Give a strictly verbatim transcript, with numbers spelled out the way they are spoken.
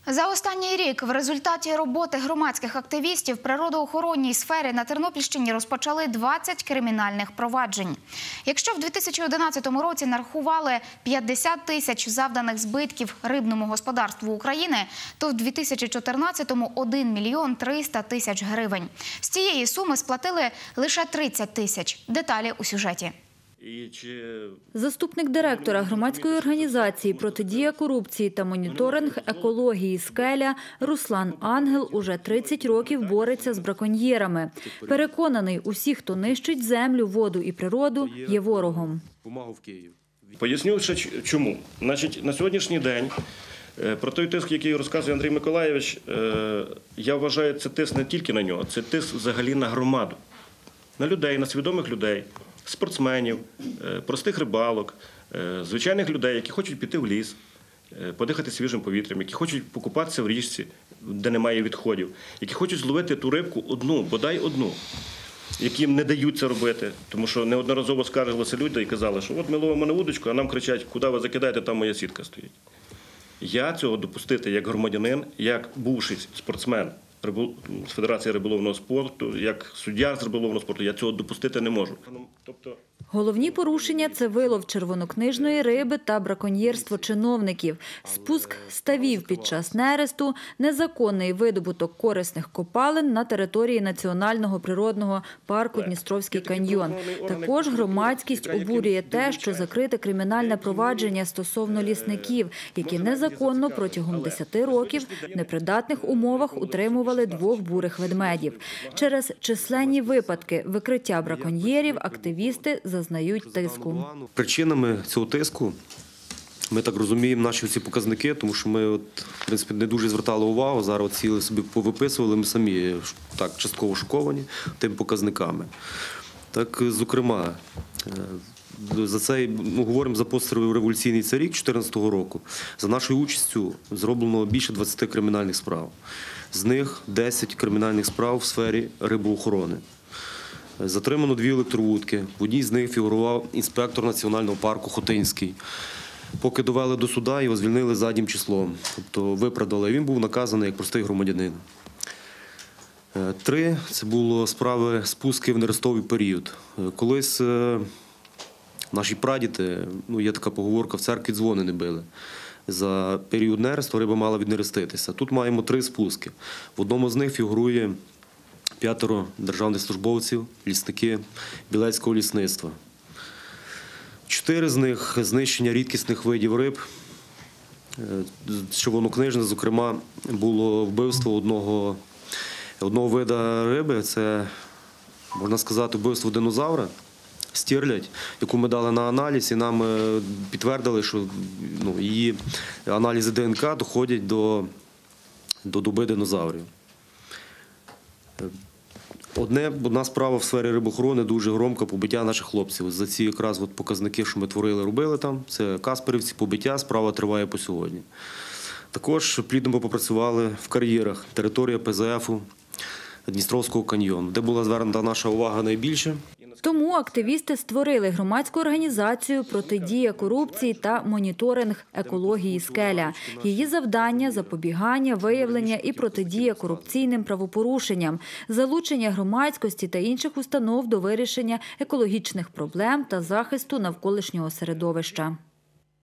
За останній рік в результаті роботи громадських активістів в природоохоронній сфері на Тернопільщині розпочали двадцять кримінальних проваджень. Якщо в дві тисячі одинадцятому році нарахували п'ятдесят тисяч завданих збитків рибному господарству України, то в дві тисячі чотирнадцятому – один мільйон триста тисяч гривень. З цієї суми сплатили лише тридцять тисяч. Деталі у сюжеті. Заступник директора громадської організації «Протидія корупції та моніторинг екології «Скеля» Руслан Ангел уже тридцять років бореться з браконьєрами. Переконаний, усі, хто нищить землю, воду і природу, є ворогом. Поясню ще чому. Значить, на сьогоднішній день про той тиск, який розказує Андрій Миколайович, я вважаю, це тиск не тільки на нього, це тиск взагалі на громаду, на людей, на свідомих людей. Спортсменів, простих рибалок, звичайних людей, які хочуть піти в ліс, подихати свіжим повітрям, які хочуть покупатися в річці, де немає відходів, які хочуть зловити ту рибку одну, бодай одну, яким не дають це робити. Тому що неодноразово скаржилися люди і казали, що от ми ловимо на вудочку, а нам кричать, куди ви закидаєте, там моя сітка стоїть. Я цього допустити як громадянин, як бувший спортсмен з Федерації риболовного спорту, як суддя з риболовного спорту, я цього допустити не можу. Тобто... Головні порушення – це вилов червонокнижної риби та браконьєрство чиновників, спуск ставів під час нересту, незаконний видобуток корисних копалин на території Національного природного парку «Дністровський каньйон». Також громадськість обурює те, що закрите кримінальне провадження стосовно лісників, які незаконно протягом десяти років в непридатних умовах утримували двох бурих ведмедів. Через численні випадки викриття браконьєрів активісти зазнають тиску. Причинами цього тиску, ми так розуміємо, наші ці показники, тому що ми от, в принципі, не дуже звертали увагу, зараз ціли собі повиписували, ми самі так частково шоковані тими показниками. Так, зокрема, за це ми говоримо за постреволюційний цей рік дві тисячі чотирнадцятого року. За нашою участю зроблено більше двадцяти кримінальних справ. З них десять кримінальних справ в сфері рибоохорони. Затримано дві електровудки. В одній з них фігурував інспектор національного парку Хотинський. Поки довели до суда, його звільнили заднім числом. Тобто виправдали. Він був наказаний як простий громадянин. Три – це було справи спуски в нерестовий період. Колись наші прадіди, ну є така поговорка, в церкві дзвони не били. За період нересту риба мала віднереститися. Тут маємо три спуски. В одному з них фігурує п'ятеро державних службовців, лісники Білецького лісництва. Чотири з них – знищення рідкісних видів риб. Червонокнижне, зокрема, було вбивство одного, одного вида риби. Це, можна сказати, вбивство динозавра, стерлядь, яку ми дали на аналіз, і нам підтвердили, що ну, її аналізи ДНК доходять до, до доби динозаврів. Одне, одна справа в сфері рибоохорони дуже громка – побиття наших хлопців. За ці якраз от показники, що ми творили, робили там, це Касперівці, побиття, справа триває по сьогодні. Також плідно попрацювали в кар'єрах, територія Пе Зе Ефу, Дністровського каньйону, де була звернута наша увага найбільше. Тому активісти створили громадську організацію «Протидія корупції та моніторинг екології «Скеля». Її завдання – запобігання, виявлення і протидія корупційним правопорушенням, залучення громадськості та інших установ до вирішення екологічних проблем та захисту навколишнього середовища.